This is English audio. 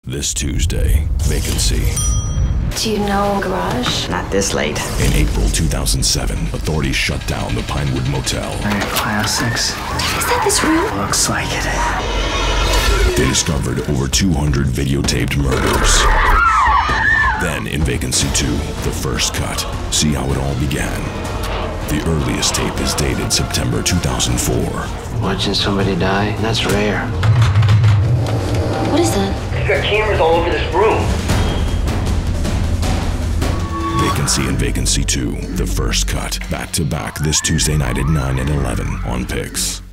This Tuesday, Vacancy. Do you know Garage? Not this late. In April 2007, authorities shut down the Pinewood Motel. Alright, classics. Is that this room? Looks like it. They discovered over 200 videotaped murders. Then, in Vacancy 2, the first cut, see how it all began. The earliest tape is dated September 2004. Watching somebody die, that's rare. What is that? You've got cameras all over this room. Vacancy and Vacancy 2, the first cut, back to back this Tuesday night at 9 and 11 on Pix.